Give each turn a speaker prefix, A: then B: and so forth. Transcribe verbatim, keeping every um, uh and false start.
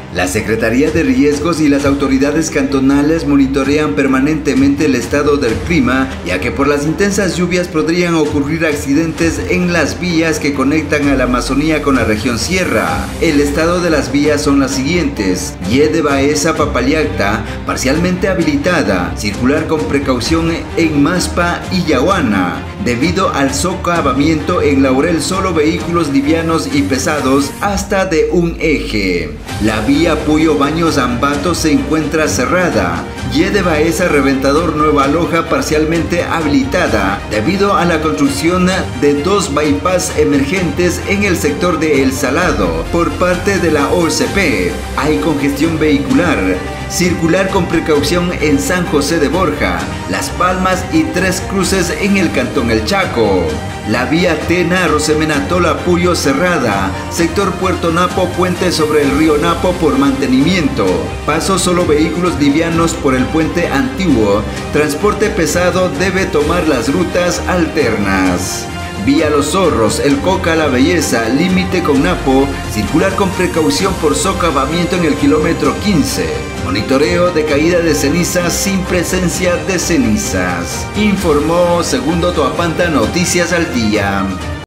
A: La Secretaría de Riesgos y las autoridades cantonales monitorean permanentemente el estado del clima, ya que por las intensas lluvias podrían ocurrir accidentes en las vías que conectan a la Amazonía con la región Sierra. El estado de las vías son las siguientes: Ye de Baeza Papallacta, parcialmente habilitada, circular con precaución en Maspa y Yaguana. Debido al socavamiento en Laurel, solo vehículos livianos y pesados hasta de un eje. La vía Puyo Baños Ambato se encuentra cerrada. Ye de Baeza Reventador Nueva Loja parcialmente habilitada debido a la construcción de dos bypass emergentes en el sector de El Salado por parte de la O C P. Hay congestión vehicular. Circular con precaución en San José de Borja, Las Palmas y Tres Cruces en el Cantón El Chaco. La vía Tena Rosemenatola Puyo cerrada, sector Puerto Napo, puente sobre el río Napo por mantenimiento. Paso solo vehículos livianos por el puente antiguo. Transporte pesado debe tomar las rutas alternas. Vía Los Zorros, El Coca La Belleza, límite con Napo, circular con precaución por socavamiento en el kilómetro quince. Monitoreo de caída de cenizas sin presencia de cenizas. Informó Segundo Toapanta Noticias al Día.